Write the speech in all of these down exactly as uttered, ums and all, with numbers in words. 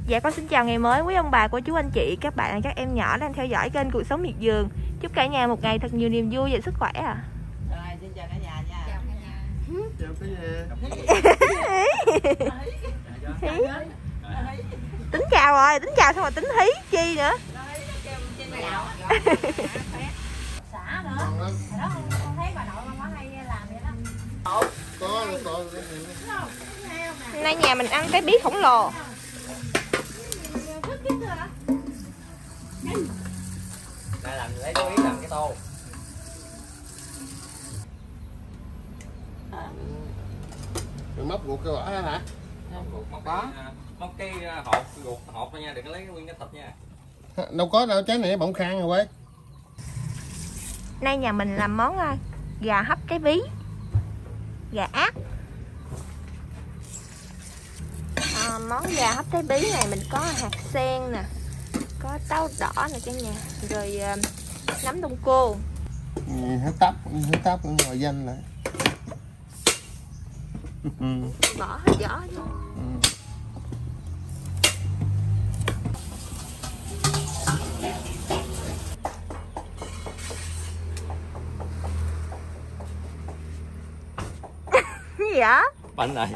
Dạ con xin chào ngày mới quý ông bà, cô chú anh chị, các bạn, các em nhỏ đang theo dõi kênh Cuộc Sống Miệt Vườn. Chúc cả nhà một ngày thật nhiều niềm vui và sức khỏe à. Rồi, xin chào cả nhà nha. Chào cả nhà. Chào cả nhà. Tính chào rồi, tính chào xong rồi tính hí chi nữa. Xả nữa. Hồi đó con thấy bà nội con có hay làm vậy đó. Có, có. Hôm nay nhà mình ăn cái bí khổng lồ. Đây làm lấy cái bí làm cái tô. Rồi móc ruột cái vỏ hả? Móc ruột, móc có. Móc cái hột, ruột hột thôi nha, đừng có lấy cái nguyên cái thịt nha. Đâu có đâu, trái này bỗng khang rồi quay. Nay nhà mình làm món gà hấp cái bí, gà ác. À, món gà hấp cái bí này mình có hạt sen nè, có táo đỏ nè cả nhà, rồi uh, nấm đông cô. Hết tóc, hết tóc rồi danh lại. Bỏ hết vỏ chứ. Cái gì vậy? Bánh này.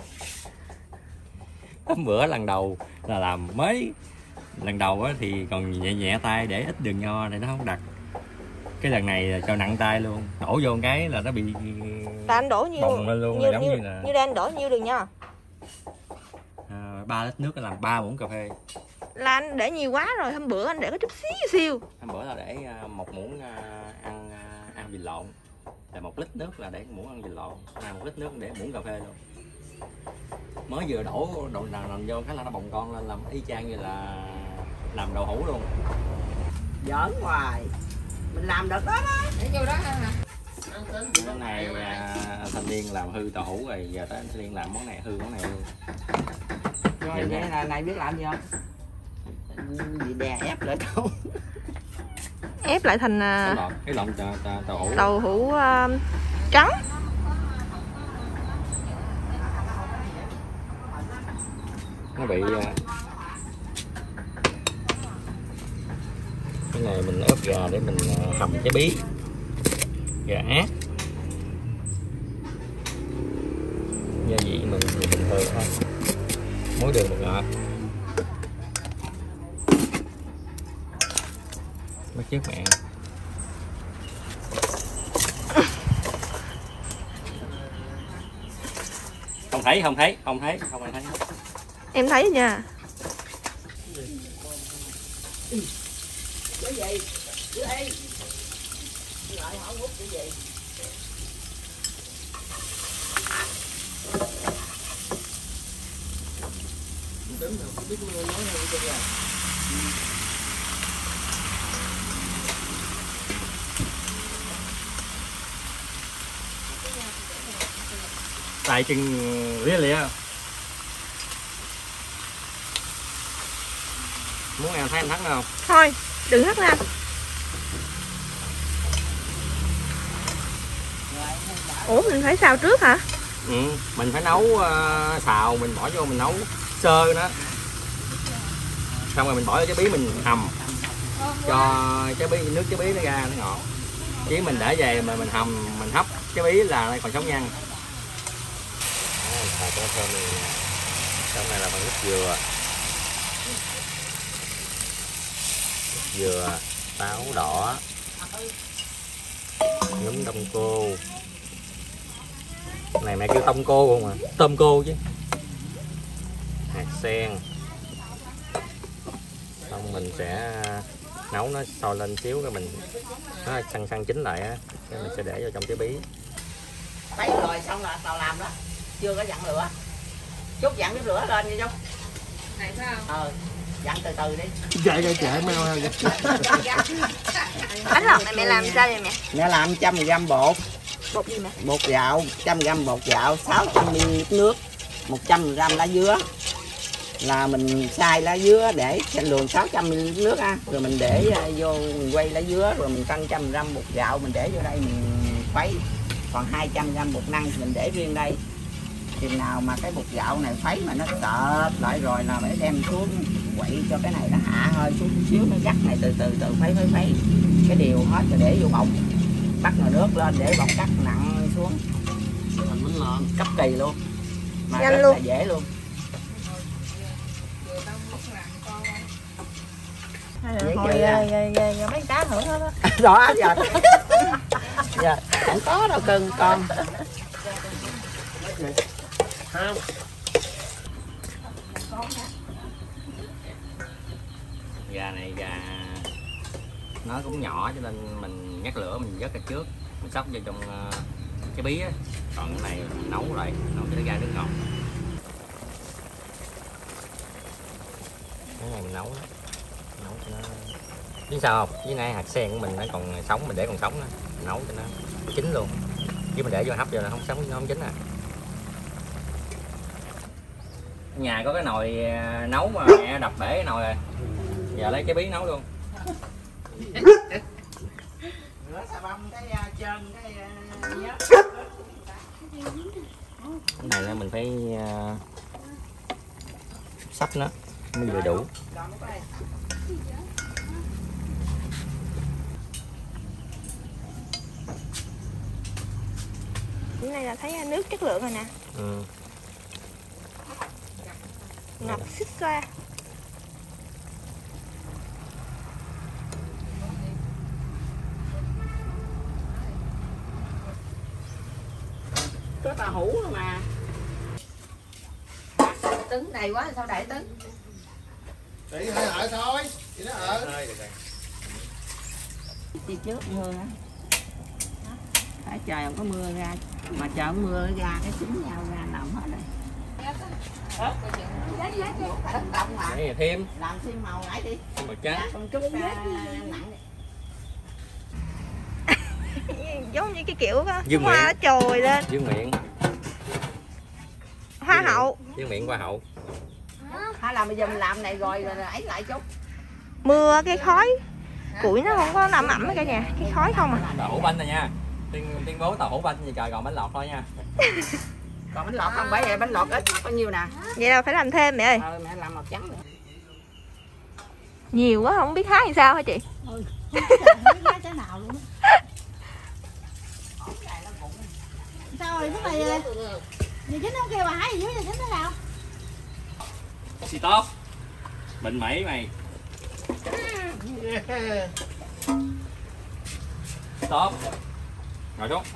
Hôm bữa lần đầu là làm mới lần đầu á thì còn nhẹ nhẹ tay để ít đường nho để nó không đặc. Cái lần này cho nặng tay luôn, đổ vô một cái là nó bị Là anh đổ nhiêu? bồng lên luôn, như, giống như, như là như đang đổ nhiêu đường nho? à, ba lít nước làm ba muỗng cà phê. Là anh để nhiều quá rồi, hôm bữa anh để có chút xíu xíu. Hôm bữa là để một muỗng ăn ăn vịt lộn, là một lít nước là để muỗng ăn vịt lộn, là một lít nước để muỗng cà phê luôn. Mới vừa đổ đậu nành nành vô cái là nó bồng con lên, làm y chang như là làm đậu hũ luôn. Giỡn hoài. Mình làm được đó đó. Để vô đó hả? Món này à, thanh niên làm hư đậu hũ rồi, giờ tới thanh niên làm món này hư món này luôn. Rồi vậy này, này, này biết làm gì không? Gì đè ép lại không? Ép lại thành Cái lọn, cái lọn đậu hũ. đậu hũ uh, trắng. Nó bị cái này mình ướp gà để mình hầm cái bí gà ác. Gia vị mình thì bình thường thôi, muối đường bột ngọt. Bắt chước mẹ. Không thấy, không thấy, không thấy, không ai thấy. Em thấy nha. Cái gì? Cái gì? Lại không hút cái gì? Tính là không biết nói hơn cho gà. Tại chừng lia lịa. Muốn em thấy em thắng không? Thôi, đừng hất ra. Ủa mình phải xào trước hả? Ừ, mình phải nấu uh, xào, mình bỏ vô mình nấu sơ nó. Xong rồi mình bỏ vô trái bí mình hầm. Cho trái bí, nước trái bí nó ra nó ngọt. Chứ mình để về mà mình hầm, mình hấp trái bí là nó còn sống nhăn. Xào cho thơm này nè. Trong này là bằng nước dừa. Dừa, táo đỏ, nấm đông cô. Này mẹ kêu tông cô không à, tôm cô chứ. Hạt sen. Xong mình sẽ nấu nó sôi lên xíu rồi mình nó săn săn chín lại á, cái mình sẽ để vô trong trái bí. Thấy rồi xong là tao làm đó. Chưa có dặn lửa. Chút dặn cái lửa lên đi Chút. Này phải không? Ờ. Dặn từ từ đi. Chạy chạy chạy mèo ha. Bánh lọc này mẹ làm sao vậy mẹ? Mẹ làm một trăm gam bột. Bột gì mẹ? Bột gạo, một trăm gam bột gạo, sáu trăm mi li lít nước, một trăm gam lá dứa. Là mình xay lá dứa để chanh đường sáu trăm mi li lít nước ha. Rồi mình để vô mình quay lá dứa rồi mình cân một trăm gam bột gạo mình để vô đây mình khuấy. Còn hai trăm gam bột năng mình để riêng đây. Chừng nào mà cái bột gạo này khuấy mà nó sệt lại rồi là phải đem xuống quậy cho cái này nó hạ hơi xuống chút xíu, nó gắt này từ từ từ khuấy khuấy khuấy cái điều hết rồi để vô bột, bắt nồi nước lên để bột cắt nặng xuống thành bánh lợn cấp kỳ luôn mà nhanh rất luôn. là dễ luôn. Dễ Hồi chơi giờ, à. giờ, giờ, giờ mấy cá thử hết á. Đó giờ giờ không có đâu cưng con. không Gà này gà nó cũng nhỏ cho nên mình nhắc lửa mình vớt ra trước, mình xóc vô trong uh, cái bí á, còn cái này mình nấu lại nấu cho nó ra nước ngọt. Cái này mình nấu đó. Nấu cho nó biết sao không, với nay hạt sen của mình nó còn sống, mình để còn sống đó. Mình nấu cho nó chín luôn, chứ mình để vô hấp vô là không sống, nó không chín à. Nhà có cái nồi nấu mà mẹ đập bể cái nồi rồi, giờ lấy cái bí nấu luôn. Cái này là mình phải uh, sắp nó mới vừa đủ. Cái này là thấy nước chất lượng rồi nè. Ừ. Ngập xích ra. Có tàu hũ rồi mà. Trứng đầy quá sao đẩy trứng. để hơi lại thôi thì nó ở Đi trước mưa á. Phải trời không có mưa ra, mà trời không mưa ra cái chín nhau ra nằm hết rồi. Cái này thêm Làm thêm màu nãy đi. màu trắng. Con chút uh, nặng đi. Giống như cái kiểu đó, Dương hoa nó miệng. trồi lên. Dương miệng. Hoa hậu. Dương miệng hoa hậu. Hay là bây giờ mình làm này rồi rồi ấy lại chút. Mưa cái khói củi nó không có nằm ẩm ở cả nhà, cái khói không à. Tàu hũ banh rồi nha. Tuyên tuyên bố tàu hũ banh gì trời, còn bánh lọt thôi nha. Còn bánh lọt không phải vậy, bánh lọt ít bao nhiêu nè. Vậy là phải làm thêm mẹ ơi. Ờ, mẹ làm màu trắng nữa. Nhiều quá không biết hái làm sao hả chị? cái nào luôn sao rồi lúc này gì chính không kêu bà hái gì dưới giờ chính thế nào Xì tốt. Bệnh mẩy mày. Tốt. Ngồi xuống.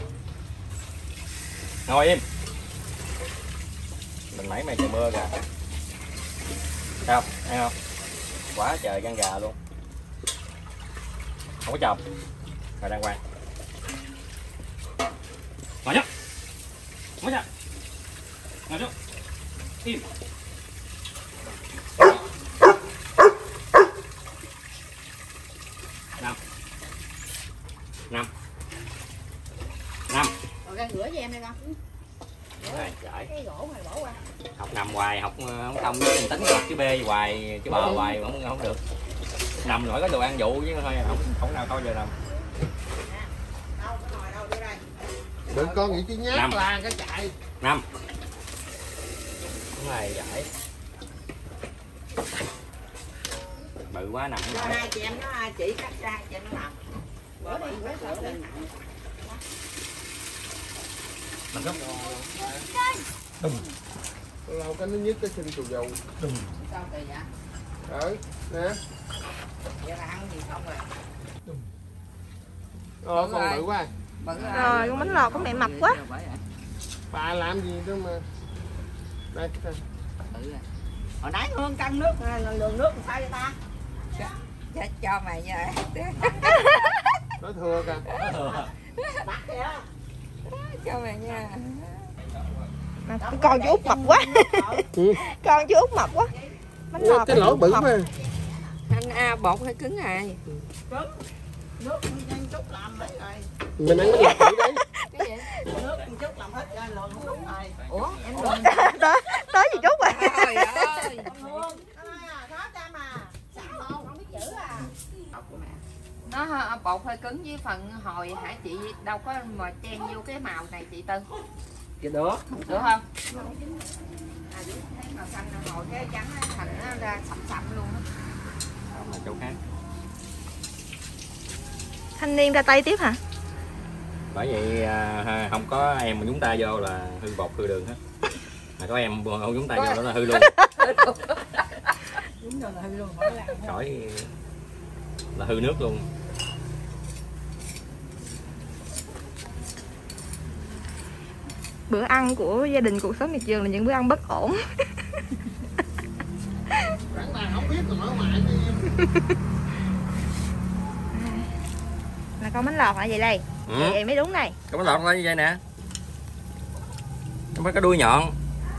Ngồi im. Bệnh mẩy mày trời mưa kìa. Sao? Thấy không? Quá trời gan gà luôn. Không có chồng. Rồi đang quay. Ngồi nhá. Ngồi nhá. Ngồi xuống. Im. Năm. Năm. Năm. rồi ra rửa cho em đây con Này, giỏi. cái gỗ này bỏ qua Học nằm hoài, học không thông với tính học chữ B hoài, chữ bờ hoài không không được. Nằm rồi có đồ ăn vụ chứ thôi, không không nào thôi giờ nằm. đừng con nghĩ chứ nhát Năm. la cái chạy Năm. Đúng rồi, giỏi. Bự quá nằm không Cho nổi. hai chị em nó chỉ cắt ra cho nó làm. Bữa đi bữa sửa lên nặng. Mình rút. lâu cái nó nhức cái sinh tù dầu Sao kỳ vậy? ở nè Vậy là ăn gì không rồi? ờ con bự quá Bự Rồi con bánh lọt của mẹ mập quá. bà làm gì đó mà đây đây. Bự rồi. Hồi nãy Hương cân nước, lượng nước làm sao vậy ta? Cho, cho mày nha. nói thưa kìa Bắt kìa. Cho mày nha. Mà con chú Út mập quá. Ừ. Con chú Út mập quá. Bánh lọt cái lỗ bự mập. mà Anh à, bột hơi cứng à. Cứng. Nước nhân chút làm hết rồi. mình ăn cái lỗ bự đấy Cái gì? Nước một chút làm hết rồi, lượng không đúng rồi. Ủa, em lượng. tới tới gì Trúc rồi. Trời ơi. Hương, nó cha mà. Sao không? Không biết chữ à. Học của mẹ. Nó bột hơi cứng với phần hồi hả chị, đâu có mà chen vô cái màu này chị Tư. Chị được. Được không? thấy màu xanh là hồi cái trắng á, thành nó ra sậm sậm luôn á. Đó là chỗ khác. Thanh niên ra tay tiếp hả? Bởi vậy à, không có em mà nhúng tay vô là hư bột hư đường hết. Mà có em không nhúng tay vô đó là hư luôn. Đúng rồi là hư luôn, mỗi lần. Khỏi là hư nước luôn. Bữa ăn của gia đình cuộc sống miệt vườn là những bữa ăn bất ổn. Bạn bà không biết rồi mở ngoại đi. Là con bánh lọt hả vậy đây? Ừ. Vậy, vậy mới đúng này. Cái bánh lọt nó như vậy nè. Nó mới có đuôi nhọn.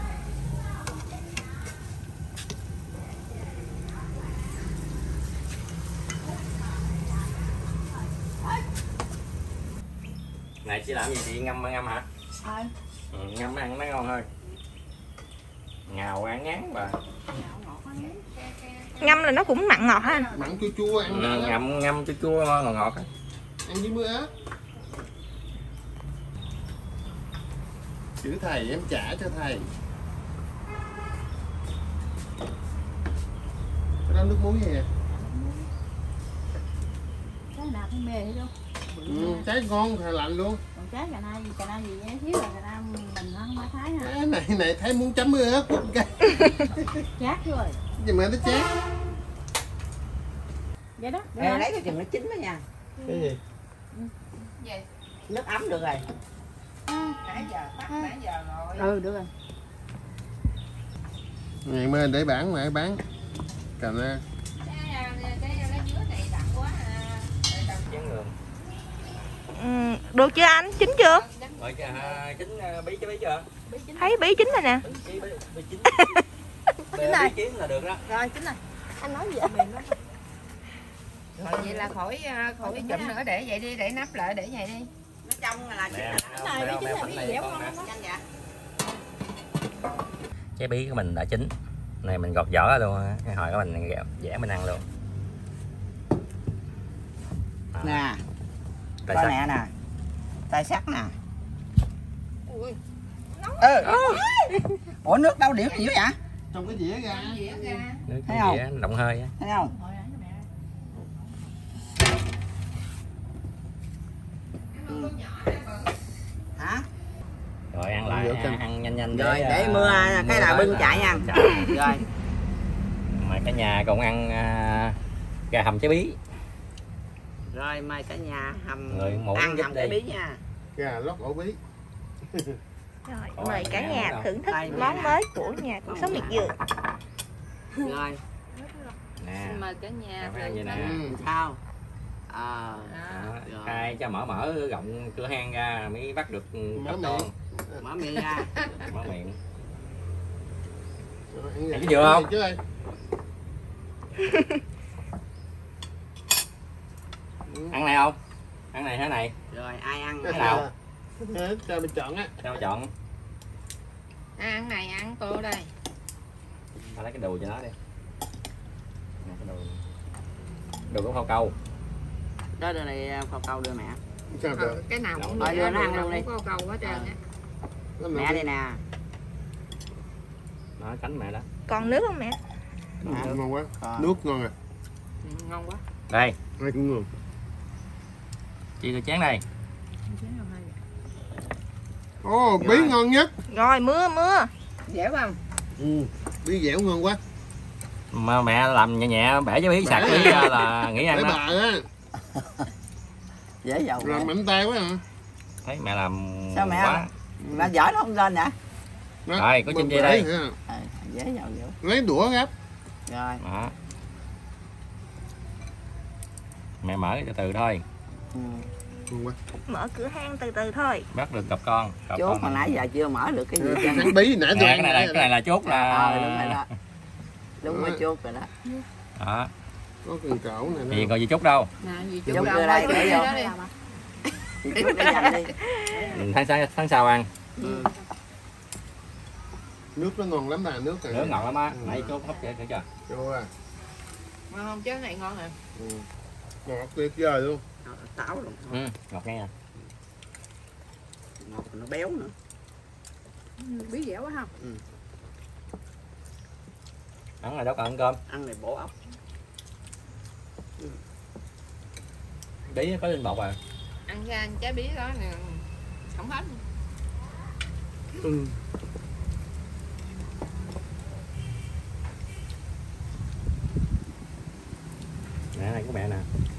Này chị làm gì chị ngâm ngâm hả? Ờ. Ừ, ngâm ăn nó ngon hơn. Ngào ăn ngán bà. Ngâm là nó cũng mặn ngọt ha anh? Mặn chua chua ăn Ừ, ngon lắm. ngâm ngâm chua chua ngọt ngọt á. Ăn với mưa ớt. Chữ thầy em trả cho thầy. Cái đó nước muối gì nè. Trái nào cũng mê hết luôn. Ừ, trái ngon thầy lạnh luôn. Còn trái cà na gì cà na gì nhé, thiếu là cà na mình không có thái hả? Cái này này thấy muốn chấm mưa ớt quất cái. Chát rồi. Gì mà nó chát. Vậy đó. Được Ê, rồi. lấy cái chừng nó chín đó nha. Cái gì? Gì? Nước ấm được rồi. Nãy giờ tắt nãy giờ rồi. Ừ được rồi. Ngày mai để bán mà bán. Cà na. Cái cái lá dứa này đậm quá à. Chén đường. Ừ, được chưa anh? Chín chưa? Rồi à, chín à, bí chứ bí chưa? Thấy bí chín rồi nè. Bí, bí, bí chín. Chín rồi. Bí chín là được đó. Rồi chín rồi. Anh nói gì? Rồi vậy là khỏi khỏi chụm nữa để vậy đi, để nắp lại để vậy đi. Nó trong là chín Nè, rồi. Này mèo, bí chín mèo, là bánh bí này dẻo con ngon nè. lắm. Nhanh vậy. Trái bí của mình đã chín. Này mình gọt vỏ luôn á. Cái hồi của mình vẽ mình ăn luôn. Đó. Nè, Tài coi sắc. nè nè. Tay sắt nè. Ui, Ừ. Ủa nước đâu điểm dữ vậy? Trong cái dĩa ra. dĩa ra. Nước Thấy cái không? dĩa động hơi á. Thấy không? Hồi nãy mẹ. Hả? Rồi ăn lại, Dĩa ăn, canh. ăn nhanh nhanh Rồi để à, mưa cái nào tới bưng là chạy nha. chạy. Rồi. Mà cả nhà cùng ăn à, gà hầm trái bí. Rồi mời cả nhà hầm Người một ăn giúp hầm đi. cái bí nha. Gà lót ổ bí. Rồi, Ôi, mời cả mèo nhà đâu? thưởng thức Đây, món nè. mới của nhà cuộc sống miệt vườn. Rồi, Nè. Mời cả nhà Em ăn vậy nè. Ừ. sao? Ờ. Đó, Rồi. khai cho mở mở rộng cửa hang ra mới bắt được Mở cặp miệng. con. Mở miệng ra. Mở miệng. Rồi, ăn Ăn gà. cái dừa không? Chứ ơi. Ăn này không? Ăn này thế này. Rồi ai ăn Cái ai nào? ăn. Thế, cho mình chọn á. Cho chọn. À, ăn này ăn tô đây. Ta lấy cái đùi cho nó đi. Nè, cái đùi. Đùi của phao câu. Đó đưa này phao câu đưa mẹ. Sao được? Ừ, cái nào cũng Rồi, được, đưa nó ăn nào luôn đi. cũng có câu hết trơn á. Nó Mẹ đây nè. Đó, cánh mẹ đó. Còn nước không mẹ? ngon, ngon quá. Còn. Nước ngon à. Ừ, ngon quá. Đây, Ai cũng ngon. chị được chén này. Ồ, bí Rồi. ngon nhất. Rồi mưa mưa. Dễ không? Ừ, bí dẻo ngon quá. Mà mẹ làm nhẹ nhẹ bẻ trái bí sạc bí ra là nghĩ ăn Để đó. bà á, Dễ dầu. làm Mẹ. mạnh tay quá hả? Thấy mẹ làm Sao mẹ quá. Mà giỏi nó không lên hả? Đó, Rồi, có chim bê dây đây. hả? Ờ, dễ dầu dữ. Lấy đũa gấp. Rồi. Đó. Mẹ mở từ từ thôi. Ừ. Ngon quá. Mở cửa hang từ từ thôi. Bắt được cặp con. Cặp Chốt con hồi nãy giờ chưa mở được cái gì Ờ, trơn. Ăn bí nãy tôi Nè, ăn cái này là nãy cái này là chốt là. Ờ đúng rồi đó. Đúng rồi chốt rồi đó. Đó. có cần cẩu này Gì nữa. còn gì chốt đâu. Nè, gì Dùng chút cơ đâu đây, thôi, để cái vô. đó đi. Thì chốt cái dành đi. Tháng sau tháng sau ăn. Ừ. Nước nó ngon lắm bà, nước này. Nước ngọt lắm á. Ừ. Nãy chốt hấp chưa chưa chưa. Chua à. Ngon không chứ cái này ngon hả? Ừ. Ngọt tuyệt vời luôn. Ờ, táo luôn. Ừ, ngọt nghe. Ngọt nó béo nữa. Bí dẻo quá không? Ăn rồi đâu còn ăn cơm. Ăn này bổ ốc. Bí có lên bột à. Ăn ra trái bí đó nè, không hết. Ừ. Nè này của mẹ nè.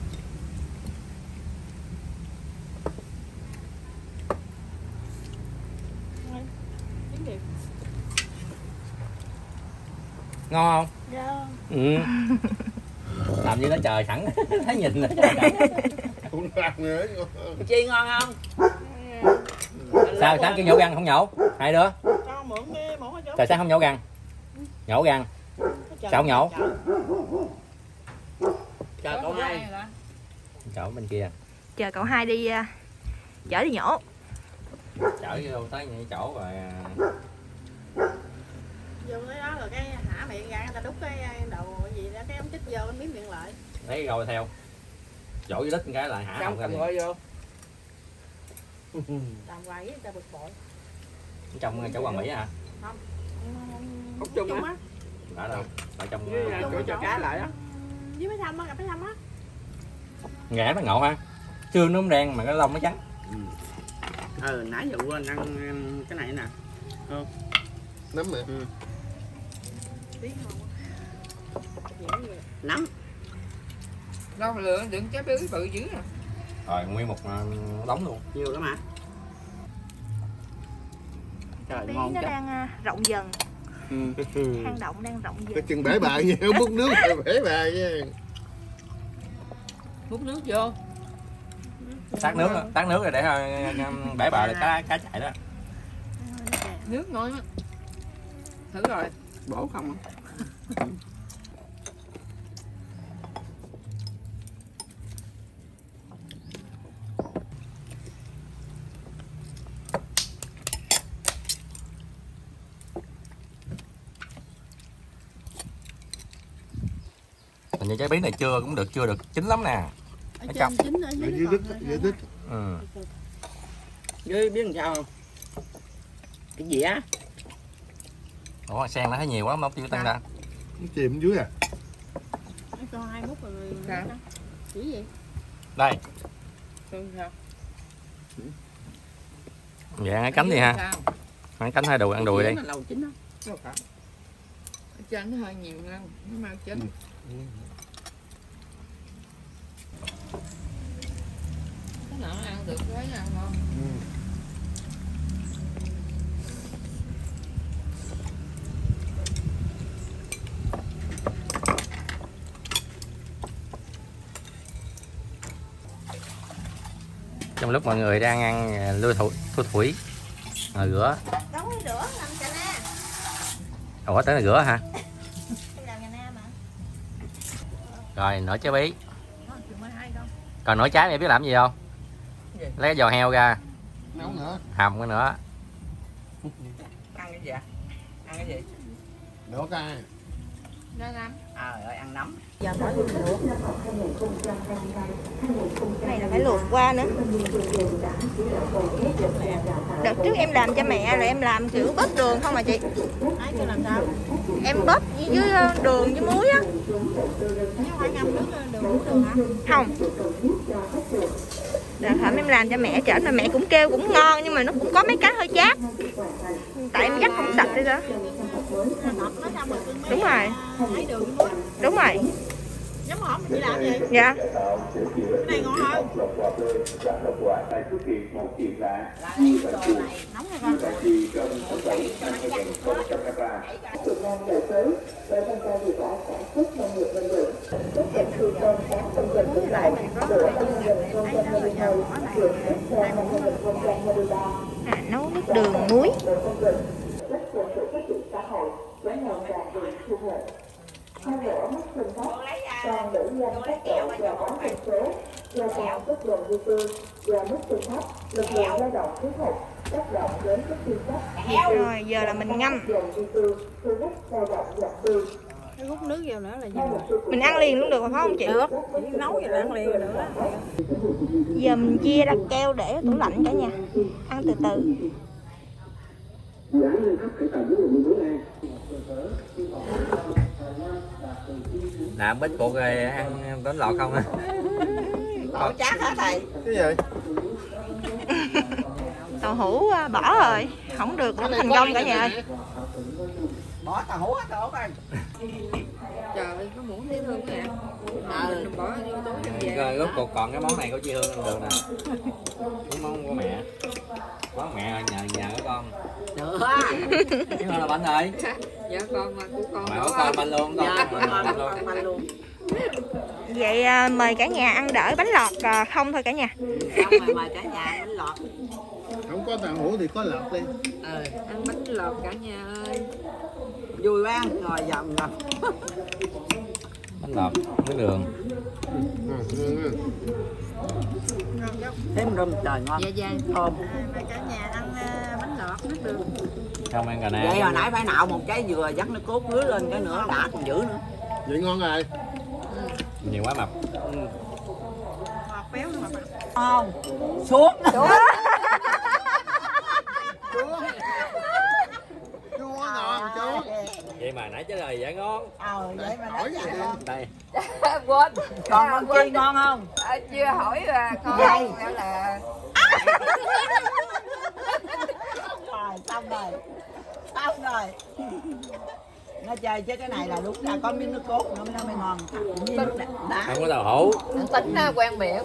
Ngon không? Dạ. Ừ. Làm như nó chờ sẵn. Thấy nhìn nó chờ sẵn. Không làm nữa. Chi ngon không? Sao sáng kêu nhổ răng không nhổ? Hai đứa. Con mượn cái mẫu hết Trời sáng không nhổ răng. Nhổ răng. Sao không nhổ? Chờ cậu hai. Chỗ bên kia. Chờ cậu hai đi uh, chở đi nhổ. Chở vô tới ngay chỗ rồi. vô cái đó rồi cái hả miệng ra người ta đút cái đầu gì đó cái ống chích vô anh miếng miệng lại. Lấy rồi theo. Dỗ với đít cái lại hả Xong không ra cầm liền. gọi vô. Làm hoài với người ta bực bội. Trong chỗ Hoàng Mỹ hả? Hút chung á. Ở đâu? Ở trong Với chỗ cho cá lại đó. Với mấy thăm á, gặp mấy thăm á. Ngã nó ngộ ha. Xương nó đen mà cái lông nó trắng. Ừ. Ừ, nãy giờ quên ăn um, cái này nè. Ừ. Nấm mà. Ừ. Biết không? Nấm. Đâu lựa đựng trái bí bự dữ à. Rồi nguyên một đống luôn. Nhiều lắm hả? Trời Bí ngon nó chắc. đang uh, rộng dần. Ừ. Hang động đang rộng Cái dần. chừng bể bài nha, múc nước rồi bể bài nha. Múc nước vô. Tát nước đó. Tát nước rồi để bể bờ là cá cá chạy đó. Nước ngon á. Thử rồi. Bổ không à? Hình như trái bí này chưa cũng được chưa được chín lắm nè. Ở Ở trên trong. chính ở Ở dưới dưới nó đít, còn dưới lại đít. Ừ. Với biết làm sao không? Cái dĩa. Ủa sen nó thấy nhiều quá nó chưa tăng ra. Nó chìm dưới à. nó cho hai mút rồi. Sao? Chỉ gì? Đây. Xương sao? Vậy ăn cái cánh đi ha. Sao? Ăn cánh hai đùi ăn đùi đi. Nó lâu chín không? Đâu phải. Ở trên nó hơi nhiều hơn, nó mau chín. Ừ. Cái nọ ăn được quá ăn ngon. Ừ. Trong lúc mọi người đang ăn lưa thủi, thua thủi rồi rửa. Đóng cái rửa làm cà na. Ủa tới là rửa hả? Em làm cà na mà. Rồi nổi trái bí. Nó chừng mới hai con. Còn nổi trái này biết làm gì không? Gì? Lấy cái giò heo ra, Nấu nữa. hầm cái nữa. Ăn cái gì ạ? Ăn cái gì? Đổ cay. Nó lắm. À rồi ăn nấm. Giờ bỏ vô luộc. Cái này là phải luộc qua nữa. Đợt trước em làm cho mẹ là em làm kiểu bớt đường không mà chị. Ai kêu làm sao? Em bớt với đường với muối á. Nếu phải ngâm nước đường uống đường hả? Không. Đợt hổm em làm cho mẹ chở mà mẹ cũng kêu cũng ngon nhưng mà nó cũng có mấy cái hơi chát. Tại em dắt không sạch đi đó. Ngọt nó xong rồi cưng mấy. Đúng rồi. Lấy đường với muối. Đúng rồi. Giống hổm mình chỉ làm gì? Dạ. Cái này ngon hơn. Nóng hay con? À, nấu nước đường muối. Rồi giờ là mình ngâm. Cái hút nước vô nữa là gì? Mình ăn liền luôn được phải không chị? Được. Chỉ nấu vậy là ăn liền rồi được đó. Giờ mình chia ra keo để ở tủ lạnh cả nhà. Ăn từ từ. làm bít bột rồi ăn bánh lọt không á? Bỏ chát hết thầy. Cái gì? Tàu hũ bỏ rồi, không được, không thành công cả nhà ơi. Bỏ tàu hũ hết rồi ơi. Trời ơi, có muỗng dễ thương nè. Mình bỏ vô túi đem về. Rồi rốt cuộc còn cái món này của chị Hương ăn được nè. Cái món của mẹ. Món mẹ nhờ nhờ của con. Được. Chị Hương là bánh rồi. Dạ con mà của con. Mẹ của con bánh luôn, con Dạ, bánh con luôn. bánh luôn. Vậy à, mời cả nhà ăn đỡ bánh lọt à, không thôi cả nhà. Xong rồi mời cả nhà bánh lọt. Không có tàu hũ thì có lọt đi. Ờ, ăn bánh lọt cả nhà ơi. Vui quá, ngồi vòng ngồi. Bánh lọt, nước đường. Thêm rơm trời ngon. Dạ dạ. Thơm. Mời cả nhà ăn ờ, bánh lọt nước đường. Không ăn cà nè. Vậy hồi nãy phải nạo một trái dừa dắt nó cốt rưới lên cái nữa đã còn dữ nữa. Vậy ngon rồi. Nhiều quá mập. Ngọt béo nữa mà. Không. Xuống. Chua ngon chú. Vậy mà nãy trả lời dạ ngon. Ờ vậy mà nói vậy ngon. Đây. Quên. Còn con chi ngon không? À, chưa hỏi là con Vậy. gọi là Rồi xong rồi. Xong rồi. Nó chơi chứ cái này là lúc ra có miếng nước cốt nữa nó mới ngon. Như nước đá. Không có tàu hũ. tính nó quen miệng.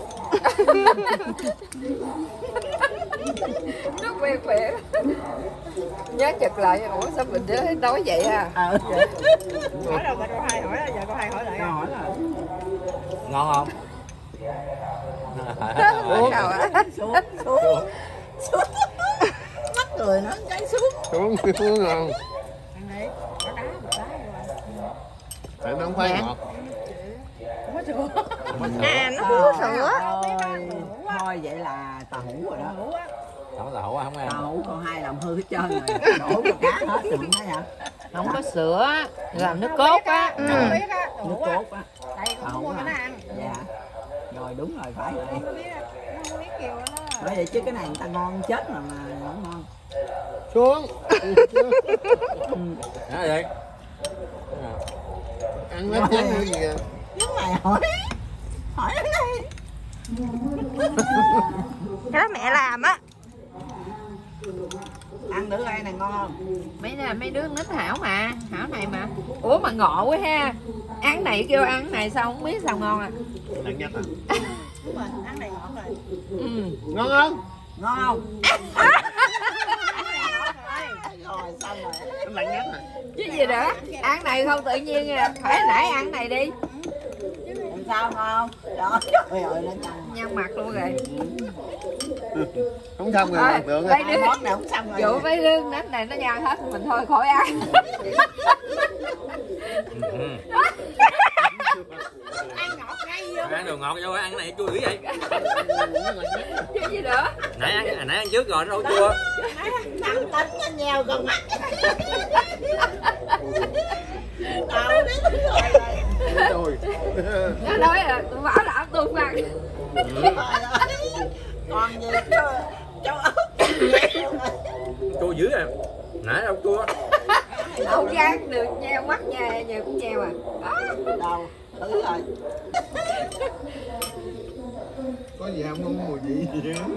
Nó quen miệng. Nhớ chật lại, ủa sao mình đứa nói vậy à? Ờ. Hỏi đâu mà câu hai hỏi giờ câu hai hỏi lại. Câu hỏi là Ngon không? Ủa sao á? xuống xuống xuống. Mắc cười nó cháy xuống. Xuống xuống ngon. Ăn đi. Có đá một đá rồi. Tại nó không phải Dạ. ngọt. Không có sữa. À nó không có sữa. Thôi, thôi vậy là tàu hũ rồi đó. Không có tàu hũ không ăn. Tàu hũ con hai làm hư hết trơn rồi. Đổ vào cá hết đừng thấy hả? Không có sữa, làm nước cốt á. Ừ. Không biết á. Nước Đủ á. cốt á. Tại vì con không mua cho nó ăn. Dạ. Rồi đúng rồi phải rồi. Không biết, nó không biết kiểu đó. Bởi vậy chứ cái này người ta ngon chết mà mà không ngon. Xuống. Đó vậy. Ăn nó chén nữa gì kìa. Cái này hỏi. Hỏi cái này. Cái đó mẹ làm á. Ăn thử đây này ngon không? Mấy nè, mấy đứa nít Hảo mà, Hảo này mà. Ủa mà ngộ quá ha. Ăn này kêu ăn này sao không biết sao ngon à. Nặng nhất à. Đúng rồi, ăn này ngọt rồi. Ừ. Ngon không? Ngon không? Rồi. Rồi xong rồi. Nặng nhất à. Chứ gì nữa, ăn này không tự nhiên à. Phải nãy ăn này đi. Làm sao ngon? Đó, trời ơi nó chăng. Nhăn mặt luôn rồi. Không xong rồi Thôi, ngọt được. mấy đứa Món này không xong rồi. vụ mấy đứa nít này nó nhăn hết, mình thôi khỏi ăn. Ừ. Ăn ngọt ngay vô. Ăn đồ ngọt vô ăn cái này chua dữ vậy. Chứ gì nữa. Nãy ăn nãy ăn trước rồi nó đâu chua. Nặng tính nó nheo con mắt. Tao biết rồi. Rồi. Nó nói là tôi bảo là ăn tôi ăn. Còn gì chứ châu Úc. Chua dữ à. Nãy đâu chua. Không gian được nheo mắt nha, nhiều cũng nheo à. Đâu, thử rồi. Có gì không không mùi vị gì hết.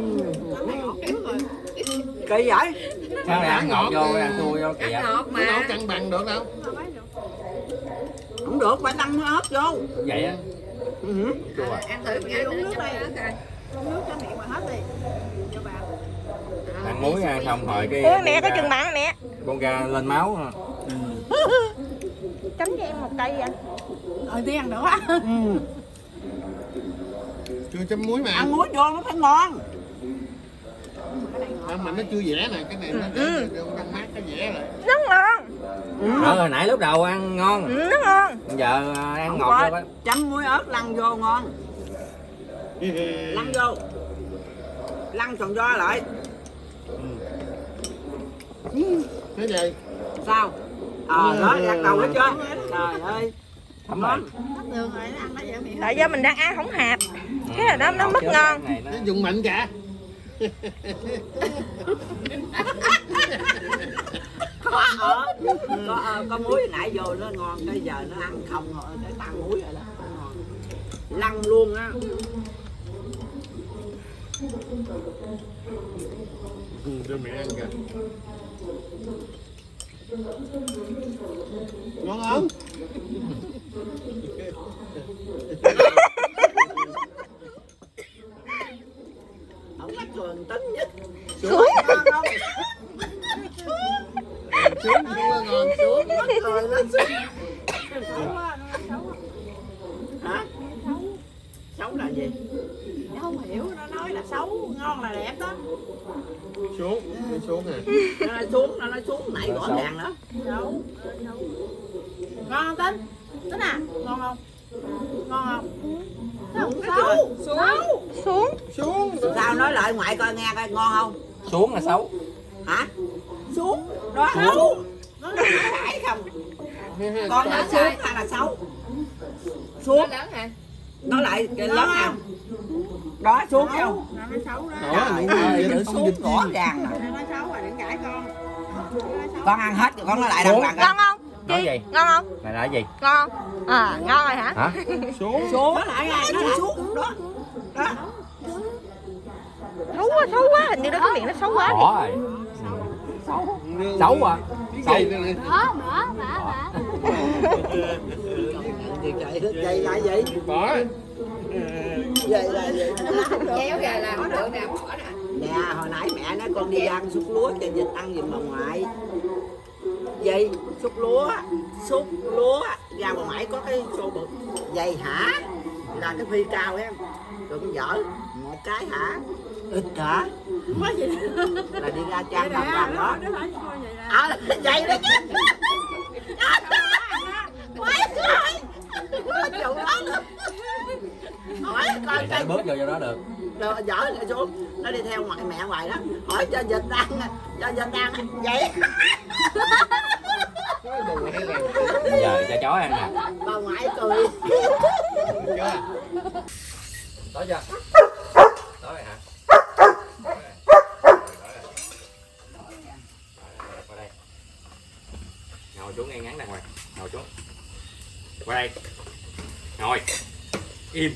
Kỳ vậy? Sao này ăn ngọt vô ăn chua vô kìa. Ăn ngọt Nó nấu mà. cân bằng được đâu. Không được, phải đâm ớt vô. Vậy á. Ừ. Chua. Ăn thử cái nước nước đây. Con nước cho mẹ mà hết đi. Cho bà. Ăn muối nha, xong rồi cái Ôi mẹ có chừng mặn mẹ. con gà lên máu. Chấm cho em một cây vậy anh. Ờ đi ăn được á. Ừ. Chưa chấm muối mà. Ăn muối vô nó phải ngon. À, mà nó chưa dẻ nè, cái này nó Ừ. đang mát cái dẻ rồi. Nó ngon. Ừ. Ờ hồi nãy lúc đầu ăn ngon. Ừ, nó ngon. Bây giờ ăn Không ngọt có, vô á. chấm muối ớt lăn vô ngon. Lăn vô. Lăn tròn do lại. Cái gì? Sao? Ờ đó, gạt đầu hết chưa? Trời ơi. Thấm rồi. Hết đường rồi nó ăn nó dễ miệng. Tại do mình đang ăn không hạp. Cái là nó nó mất ngon. Này nó Nó dùng mạnh cả. có ở có, có muối nãy vô nó ngon, cái giờ nó ăn không rồi cái tan muối rồi đó, ngon lăn luôn á. Ừ, cho mẹ ăn kìa. Ngon không? Không có trường tính nhất. Xuống Ngon không? xuống cũng là ngon xuống. Mất cười lên xuống. Hả? Xấu là gì? Nó không hiểu, nó nói là xấu, ngon là đẹp đó. Xuống, đi xuống nè. Nó nói xuống, nó nói xuống nãy rõ ràng đó. Xấu, xấu. Ngon không Tính? Tính à, ngon không? Ngon không? Không, xấu, xấu. Xuống. Xuống. Sao nói lại ngoại coi nghe coi ngon không? Xuống là xấu. Hả? Xuống. Đó xấu. Nó nói phải không? Con nói xuống hay là xấu? Nó Xuống. lớn hả? Nói lại cái lớn nào? Đó xuống không? Nó nói xấu đó. Đó, Trời những ơi, gì chữ không xuống dịch rõ gì. ràng rồi. Nó nói xấu rồi, đừng cãi con. Nó nói xấu. Con ăn hết rồi con nói lại đàng hoàng Ngon coi. không? Nói gì? Ngon không? Mày nói gì? Ngon không? À, ngon rồi hả? Hả? Xuống. Xuống. Nói lại ngay, nói lại xuống. Đó. Đó. Xấu quá, xấu quá, hình như nó cái miệng nó xấu quá. Bỏ rồi. Xấu à? Xấu. Cái gì đây này? Đó, bỏ, bỏ, bỏ. Thì chạy dây lại vậy. Bỏ. Dây lại vậy. Kéo ra là không được nè, bỏ nè. Nè, hồi nãy mẹ nói con đi ăn xúc lúa cho vịt ăn giùm bà ngoại. Vậy, xúc lúa, xúc lúa, ra bà ngoại có cái xô bự. Vậy hả? Là cái phi cao em. Rồi con dở, một cái hả? Ít hả? Có gì đó. Là đi ra trang Vậy đồng nè, bằng đó. nó nói cho con vậy nè. À, vậy đó chứ. Quái rồi. Chịu đó luôn. Hỏi coi Mày cái sẽ bước vô cho đó được. rồi dở lại xuống, nó đi theo ngoại mẹ ngoài đó, hỏi cho vịt ăn, cho vịt ăn vậy. Bây giờ cho chó ăn nè. Bà ngoại cười. Tối chưa? Tối rồi hả? Qua đây. Ngồi xuống ngay ngắn đàng hoàng. Ngồi xuống. Qua đây. Ngồi. Im.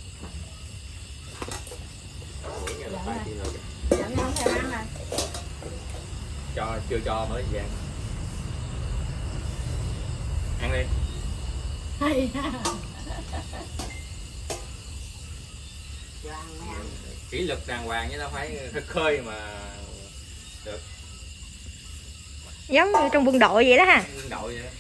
Dẫn nó theo ăn nè. Cho chưa cho mới về ăn. Ăn đi. Hay ha. Cho ăn mấy ăn. Kỷ luật đàng hoàng chứ đâu phải khơi khơi mà được. Giống như trong quân đội vậy đó ha. Quân đội vậy đó.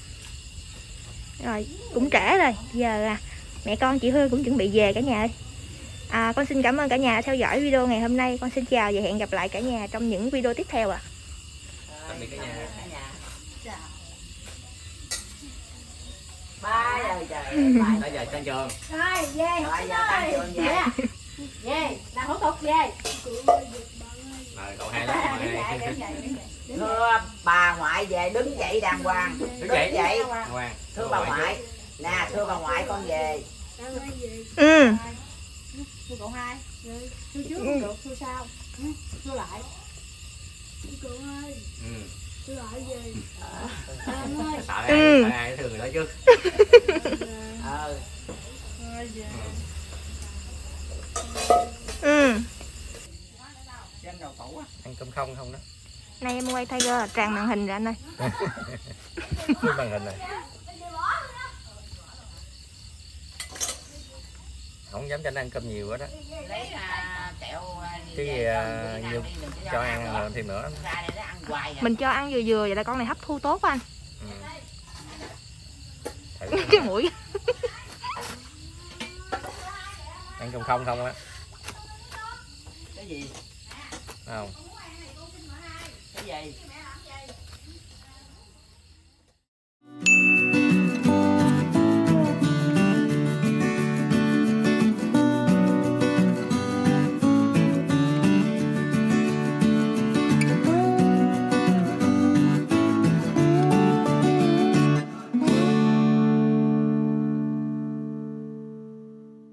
Rồi, cũng trễ rồi. Giờ là mẹ con chị Hương cũng chuẩn bị về cả nhà ơi. À, con xin cảm ơn cả nhà đã theo dõi video ngày hôm nay. Con xin chào và hẹn gặp lại cả nhà trong những video tiếp theo ạ. À. Tạm biệt cả nhà. Ba giờ trời. Bây giờ tan trường. Rồi, về học Rồi sinh giờ tan ơi. trường về. Về, về, làm thủ tục về. Rồi cậu hai đó. Thưa bà ngoại về đứng dậy đàng hoàng. Đứng Đứng dậy. dậy. Ngoan. Thưa bà ngoại. Nè, thưa bà ngoại con về. Ừ. Thưa cậu hai. Thưa trước không được, thưa sau. Thưa lại. Cậu ơi. Ừ. Thưa lại về. Sợ ai, Ừ. sợ ai thường người đó chứ. Ờ. Ừ. Trên đầu tủ á. Ăn cơm không không đó. Nay em quay Tiger là tràn màn hình ra anh ơi. Cái màn hình này. Không dám cho anh ăn cơm nhiều quá đó. Lấy à, kẹo à, Chứ về à, con đi nhiều nè, đi, đừng có cho ăn ăn thêm nữa. ra đây nó ăn hoài à. Mình cho ăn vừa vừa vậy là con này hấp thu tốt anh. Ừ. Thử Cái mũi. ăn cơm không không á. Cái gì? Không. Cái gì?